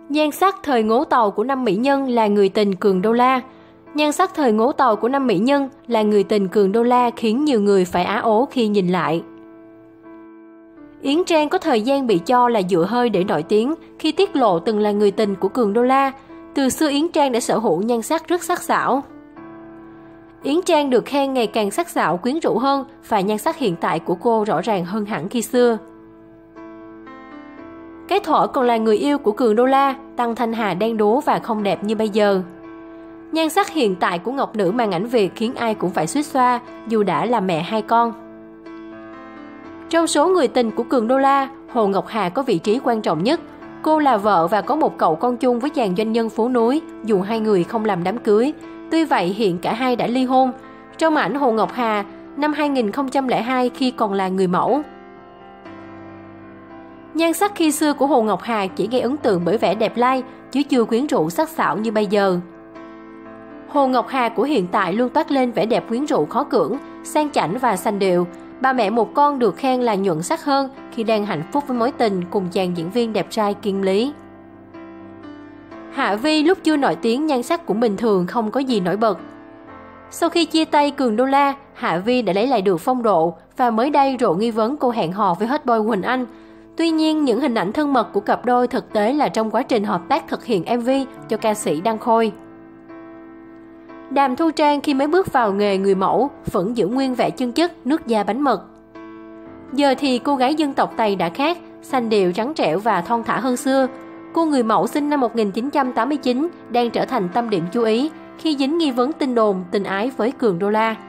Nhan sắc thời Ngố Tàu của năm mỹ nhân là người tình Cường Đô La. Nhan sắc thời Ngố Tàu của năm mỹ nhân là người tình Cường Đô La khiến nhiều người phải á ố khi nhìn lại. Yến Trang có thời gian bị cho là dựa hơi để nổi tiếng khi tiết lộ từng là người tình của Cường Đô La. Từ xưa Yến Trang đã sở hữu nhan sắc rất sắc sảo. Yến Trang được khen ngày càng sắc sảo quyến rũ hơn và nhan sắc hiện tại của cô rõ ràng hơn hẳn khi xưa. Cái Thuở còn là người yêu của Cường Đô La, Tăng Thanh Hà đen đúa và không đẹp như bây giờ. Nhan sắc hiện tại của ngọc nữ màn ảnh Việt khiến ai cũng phải xuýt xoa dù đã là mẹ hai con. Trong số người tình của Cường Đô La, Hồ Ngọc Hà có vị trí quan trọng nhất. Cô là vợ và có một cậu con chung với chàng doanh nhân phố núi, dù hai người không làm đám cưới. Tuy vậy hiện cả hai đã ly hôn. Trong ảnh Hồ Ngọc Hà năm 2002 khi còn là người mẫu. Nhan sắc khi xưa của Hồ Ngọc Hà chỉ gây ấn tượng bởi vẻ đẹp lai, chứ chưa quyến rũ sắc sảo như bây giờ. Hồ Ngọc Hà của hiện tại luôn toát lên vẻ đẹp quyến rũ khó cưỡng, sang chảnh và sành điệu. Bà mẹ một con được khen là nhuận sắc hơn khi đang hạnh phúc với mối tình cùng chàng diễn viên đẹp trai Kiên Lý. Hạ Vi lúc chưa nổi tiếng nhan sắc cũng bình thường, không có gì nổi bật. Sau khi chia tay Cường Đô La, Hạ Vi đã lấy lại được phong độ và mới đây rộ nghi vấn cô hẹn hò với hot boy Quỳnh Anh. Tuy nhiên, những hình ảnh thân mật của cặp đôi thực tế là trong quá trình hợp tác thực hiện MV cho ca sĩ Đăng Khôi. Đàm Thu Trang khi mới bước vào nghề người mẫu vẫn giữ nguyên vẻ chân chất, nước da bánh mật. Giờ thì cô gái dân tộc Tây đã khác, xanh điệu, trắng trẻo và thon thả hơn xưa. Cô người mẫu sinh năm 1989 đang trở thành tâm điểm chú ý khi dính nghi vấn tin đồn tình ái với Cường Đô La.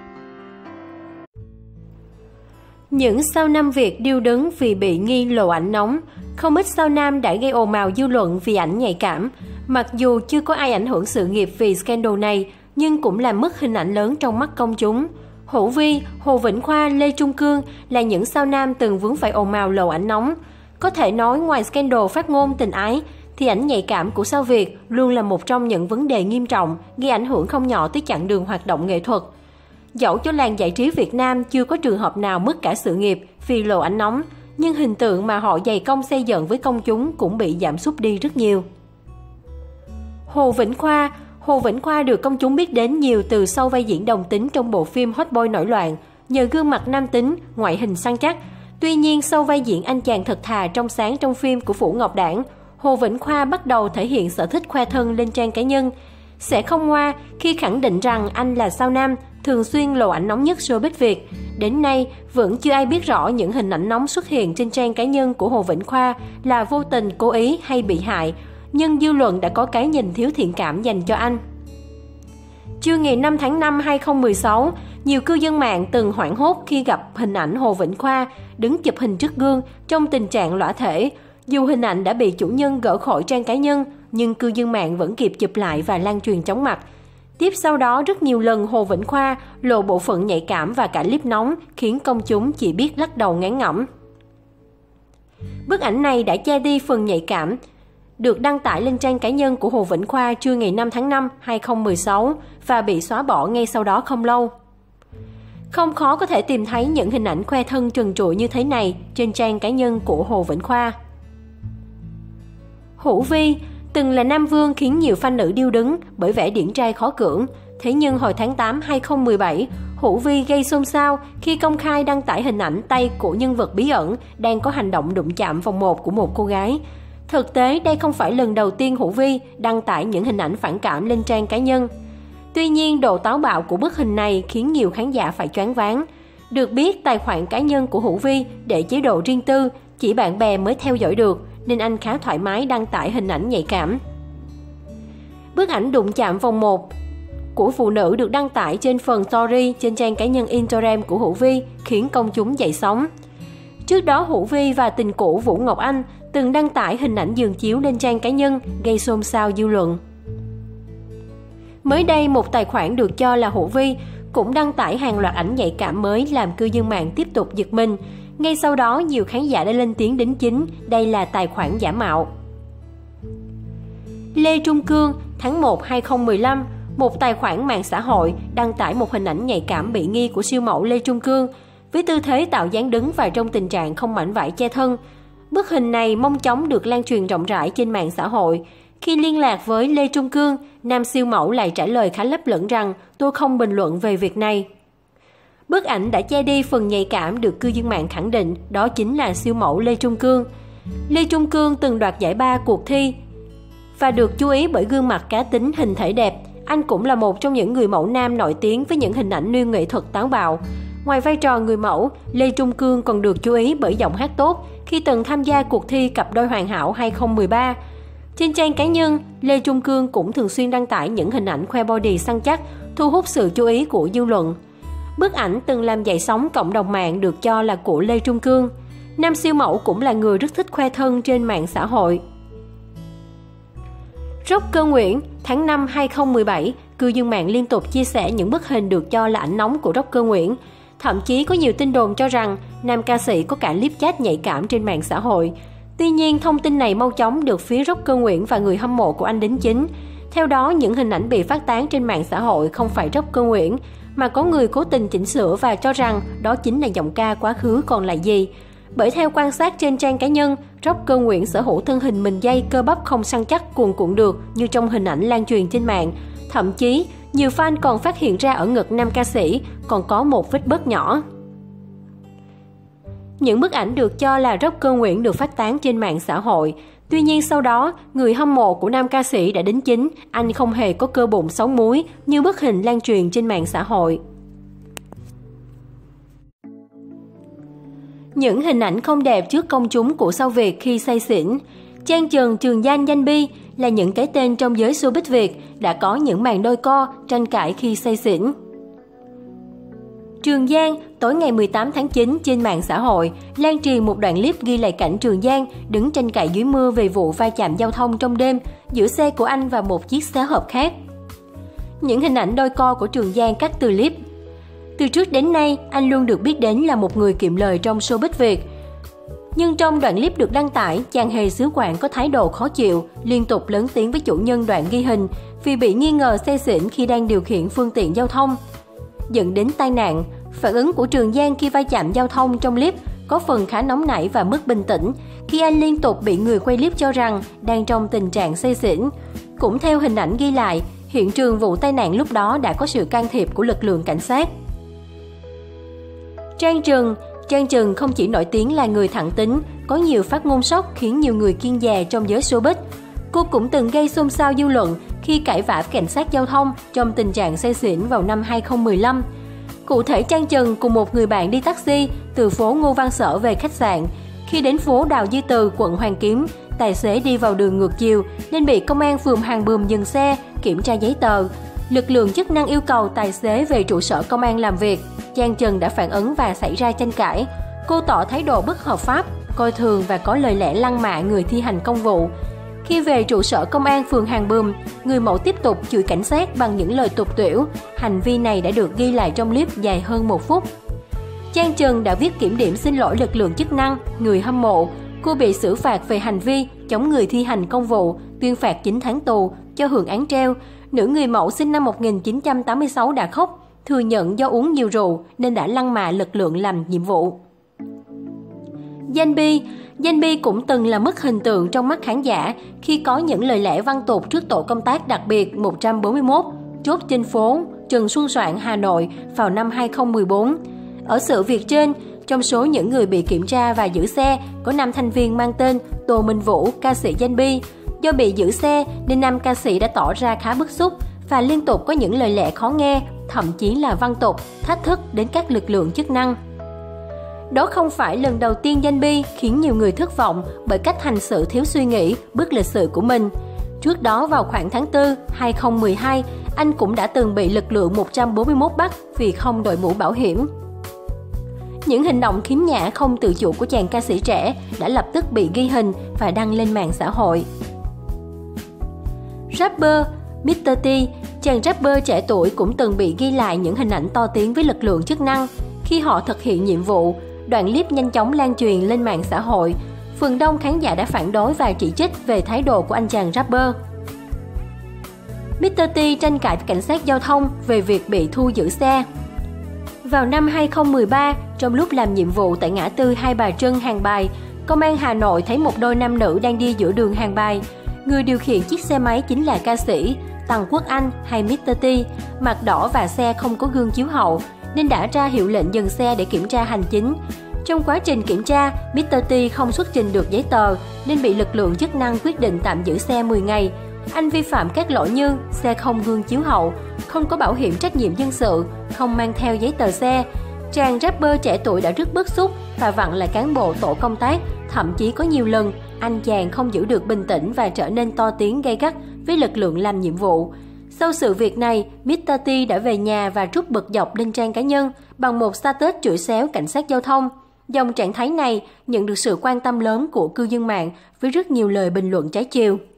Những sao nam Việt điêu đứng vì bị nghi lộ ảnh nóng. Không ít sao nam đã gây ồn ào dư luận vì ảnh nhạy cảm. Mặc dù chưa có ai ảnh hưởng sự nghiệp vì scandal này, nhưng cũng làm mất hình ảnh lớn trong mắt công chúng. Hữu Vi, Hồ Vĩnh Khoa, Lê Trung Cương là những sao nam từng vướng phải ồn ào lộ ảnh nóng. Có thể nói ngoài scandal phát ngôn tình ái, thì ảnh nhạy cảm của sao Việt luôn là một trong những vấn đề nghiêm trọng, gây ảnh hưởng không nhỏ tới chặng đường hoạt động nghệ thuật. Dẫu cho làng giải trí Việt Nam chưa có trường hợp nào mất cả sự nghiệp vì lộ ảnh nóng, nhưng hình tượng mà họ dày công xây dựng với công chúng cũng bị giảm sút đi rất nhiều. Hồ Vĩnh Khoa được công chúng biết đến nhiều từ sau vai diễn đồng tính trong bộ phim Hot Boy nổi loạn, nhờ gương mặt nam tính, ngoại hình săn chắc. Tuy nhiên, sau vai diễn anh chàng thật thà trong sáng trong phim của Vũ Ngọc Đảng, Hồ Vĩnh Khoa bắt đầu thể hiện sở thích khoe thân lên trang cá nhân. Sẽ không ngoa khi khẳng định rằng anh là sao nam, thường xuyên lộ ảnh nóng nhất showbiz Việt. Đến nay, vẫn chưa ai biết rõ những hình ảnh nóng xuất hiện trên trang cá nhân của Hồ Vĩnh Khoa là vô tình, cố ý hay bị hại, nhưng dư luận đã có cái nhìn thiếu thiện cảm dành cho anh. Trưa ngày 5 tháng 5 2016, nhiều cư dân mạng từng hoảng hốt khi gặp hình ảnh Hồ Vĩnh Khoa đứng chụp hình trước gương trong tình trạng lõa thể. Dù hình ảnh đã bị chủ nhân gỡ khỏi trang cá nhân, nhưng cư dân mạng vẫn kịp chụp lại và lan truyền chóng mặt. Tiếp sau đó, rất nhiều lần Hồ Vĩnh Khoa lộ bộ phận nhạy cảm và cả clip nóng khiến công chúng chỉ biết lắc đầu ngán ngẩm. Bức ảnh này đã che đi phần nhạy cảm, được đăng tải lên trang cá nhân của Hồ Vĩnh Khoa trưa ngày 5 tháng 5 2016 và bị xóa bỏ ngay sau đó không lâu. Không khó có thể tìm thấy những hình ảnh khoe thân trần trụi như thế này trên trang cá nhân của Hồ Vĩnh Khoa. Hữu Vi từng là nam vương khiến nhiều fan nữ điêu đứng bởi vẻ điển trai khó cưỡng. Thế nhưng hồi tháng 8 2017, Hữu Vi gây xôn xao khi công khai đăng tải hình ảnh tay của nhân vật bí ẩn đang có hành động đụng chạm vòng 1 của một cô gái. Thực tế, đây không phải lần đầu tiên Hữu Vi đăng tải những hình ảnh phản cảm lên trang cá nhân. Tuy nhiên, độ táo bạo của bức hình này khiến nhiều khán giả phải choáng váng. Được biết, tài khoản cá nhân của Hữu Vi để chế độ riêng tư, chỉ bạn bè mới theo dõi được, nên anh khá thoải mái đăng tải hình ảnh nhạy cảm. Bức ảnh đụng chạm vòng 1 của phụ nữ được đăng tải trên phần story trên trang cá nhân Instagram của Hữu Vi khiến công chúng dậy sóng. Trước đó, Hữu Vi và tình cũ Vũ Ngọc Anh từng đăng tải hình ảnh giường chiếu lên trang cá nhân gây xôn xao dư luận. Mới đây, một tài khoản được cho là Hữu Vi cũng đăng tải hàng loạt ảnh nhạy cảm mới làm cư dân mạng tiếp tục giật mình. Ngay sau đó, nhiều khán giả đã lên tiếng đính chính đây là tài khoản giả mạo. Lê Trung Cương, tháng 1 2015, một tài khoản mạng xã hội đăng tải một hình ảnh nhạy cảm bị nghi của siêu mẫu Lê Trung Cương với tư thế tạo dáng đứng và trong tình trạng không mảnh vải che thân. Bức hình này mong chóng được lan truyền rộng rãi trên mạng xã hội. Khi liên lạc với Lê Trung Cương, nam siêu mẫu lại trả lời khá lấp lửng rằng tôi không bình luận về việc này. Bức ảnh đã che đi phần nhạy cảm được cư dân mạng khẳng định đó chính là siêu mẫu Lê Trung Cương. Lê Trung Cương từng đoạt giải 3 cuộc thi và được chú ý bởi gương mặt cá tính, hình thể đẹp. Anh cũng là một trong những người mẫu nam nổi tiếng với những hình ảnh nêu nghệ thuật táo bạo. Ngoài vai trò người mẫu, Lê Trung Cương còn được chú ý bởi giọng hát tốt khi từng tham gia cuộc thi Cặp đôi hoàn hảo 2013. Trên trang cá nhân, Lê Trung Cương cũng thường xuyên đăng tải những hình ảnh khoe body săn chắc, thu hút sự chú ý của dư luận. Bức ảnh từng làm dậy sóng cộng đồng mạng được cho là của Lê Trung Cương. Nam siêu mẫu cũng là người rất thích khoe thân trên mạng xã hội. Rocker Nguyễn, tháng 5 2017, cư dân mạng liên tục chia sẻ những bức hình được cho là ảnh nóng của Rocker Nguyễn. Thậm chí có nhiều tin đồn cho rằng nam ca sĩ có cả clip chat nhạy cảm trên mạng xã hội. Tuy nhiên, thông tin này mau chóng được phía Rocker Nguyễn và người hâm mộ của anh đính chính. Theo đó, những hình ảnh bị phát tán trên mạng xã hội không phải Rocker Nguyễn, mà có người cố tình chỉnh sửa và cho rằng đó chính là giọng ca quá khứ còn là gì. Bởi theo quan sát trên trang cá nhân, Rocker Nguyễn sở hữu thân hình mình dây cơ bắp không săn chắc cuồn cuộn được như trong hình ảnh lan truyền trên mạng. Thậm chí, nhiều fan còn phát hiện ra ở ngực nam ca sĩ còn có một vết bớt nhỏ. Những bức ảnh được cho là Rocker Nguyễn được phát tán trên mạng xã hội. Tuy nhiên sau đó, người hâm mộ của nam ca sĩ đã đính chính anh không hề có cơ bụng 6 múi như bức hình lan truyền trên mạng xã hội. Những hình ảnh không đẹp trước công chúng của sao Việt khi say xỉn. Trang Trần, Trường Giang, Danh Bi là những cái tên trong giới showbiz Việt đã có những màn đôi co, tranh cãi khi say xỉn. Trường Giang, tối ngày 18 tháng 9 trên mạng xã hội, lan truyền một đoạn clip ghi lại cảnh Trường Giang đứng tranh cãi dưới mưa về vụ va chạm giao thông trong đêm giữa xe của anh và một chiếc xế hộp khác. Những hình ảnh đôi co của Trường Giang cắt từ clip. Từ trước đến nay, anh luôn được biết đến là một người kiệm lời trong showbiz Việt. Nhưng trong đoạn clip được đăng tải, chàng hề xứ Quảng có thái độ khó chịu, liên tục lớn tiếng với chủ nhân đoạn ghi hình vì bị nghi ngờ say xỉn khi đang điều khiển phương tiện giao thông, dẫn đến tai nạn. Phản ứng của Trường Giang khi va chạm giao thông trong clip có phần khá nóng nảy và mất bình tĩnh khi anh liên tục bị người quay clip cho rằng đang trong tình trạng say xỉn. Cũng theo hình ảnh ghi lại, hiện trường vụ tai nạn lúc đó đã có sự can thiệp của lực lượng cảnh sát. Trang Trần không chỉ nổi tiếng là người thẳng tính, có nhiều phát ngôn sốc khiến nhiều người kiêng dè trong giới showbiz. Cô cũng từng gây xôn xao dư luận khi cãi vã với cảnh sát giao thông trong tình trạng say xỉn vào năm 2015. Cụ thể, Trang Trần cùng một người bạn đi taxi từ phố Ngô Văn Sở về khách sạn. Khi đến phố Đào Duy Từ, quận Hoàn Kiếm, tài xế đi vào đường ngược chiều nên bị công an phường Hàng Bườm dừng xe, kiểm tra giấy tờ. Lực lượng chức năng yêu cầu tài xế về trụ sở công an làm việc. Trang Trần đã phản ứng và xảy ra tranh cãi. Cô tỏ thái độ bất hợp pháp, coi thường và có lời lẽ lăng mạ người thi hành công vụ. Khi về trụ sở công an phường Hàng Bườm, người mẫu tiếp tục chửi cảnh sát bằng những lời tục tĩu. Hành vi này đã được ghi lại trong clip dài hơn 1 phút. Trang Trần đã viết kiểm điểm xin lỗi lực lượng chức năng, người hâm mộ. Cô bị xử phạt về hành vi chống người thi hành công vụ, tuyên phạt 9 tháng tù, cho hưởng án treo. Nữ người mẫu sinh năm 1986 đã khóc, thừa nhận do uống nhiều rượu nên đã lăng mạ lực lượng làm nhiệm vụ. Danh Bi cũng từng là mất hình tượng trong mắt khán giả khi có những lời lẽ văng tục trước tổ công tác đặc biệt 141, chốt trên phố Trần Xuân Soạn, Hà Nội vào năm 2014. Ở sự việc trên, trong số những người bị kiểm tra và giữ xe có nam thành viên mang tên Tô Minh Vũ, ca sĩ Danh Bi. Do bị giữ xe nên nam ca sĩ đã tỏ ra khá bức xúc và liên tục có những lời lẽ khó nghe, thậm chí là văng tục, thách thức đến các lực lượng chức năng. Đó không phải lần đầu tiên Danh Bi khiến nhiều người thất vọng bởi cách hành xử thiếu suy nghĩ, bất lịch sự của mình. Trước đó vào khoảng tháng 4, 2012, anh cũng đã từng bị lực lượng 141 bắt vì không đội mũ bảo hiểm. Những hành động khiếm nhã không tự chủ của chàng ca sĩ trẻ đã lập tức bị ghi hình và đăng lên mạng xã hội. Rapper Mr. T, chàng rapper trẻ tuổi cũng từng bị ghi lại những hình ảnh to tiếng với lực lượng chức năng khi họ thực hiện nhiệm vụ. Đoạn clip nhanh chóng lan truyền lên mạng xã hội. Phần đông khán giả đã phản đối và chỉ trích về thái độ của anh chàng rapper. Mr. T tranh cãi với cảnh sát giao thông về việc bị thu giữ xe. Vào năm 2013, trong lúc làm nhiệm vụ tại ngã tư Hai Bà Trưng, Hàng Bài, Công an Hà Nội thấy một đôi nam nữ đang đi giữa đường Hàng Bài. người điều khiển chiếc xe máy chính là ca sĩ Tằng Quốc Anh hay Mr. T, mặt đỏ và xe không có gương chiếu hậu, nên đã ra hiệu lệnh dừng xe để kiểm tra hành chính. Trong quá trình kiểm tra, Mr. T không xuất trình được giấy tờ nên bị lực lượng chức năng quyết định tạm giữ xe 10 ngày. Anh vi phạm các lỗi như xe không gương chiếu hậu, không có bảo hiểm trách nhiệm dân sự, không mang theo giấy tờ xe. Chàng rapper trẻ tuổi đã rất bức xúc và vặn lại cán bộ tổ công tác, thậm chí có nhiều lần anh chàng không giữ được bình tĩnh và trở nên to tiếng gay gắt với lực lượng làm nhiệm vụ. Sau sự việc này, Mr. T đã về nhà và trút bực dọc lên trang cá nhân bằng một status chửi xéo cảnh sát giao thông. Dòng trạng thái này nhận được sự quan tâm lớn của cư dân mạng với rất nhiều lời bình luận trái chiều.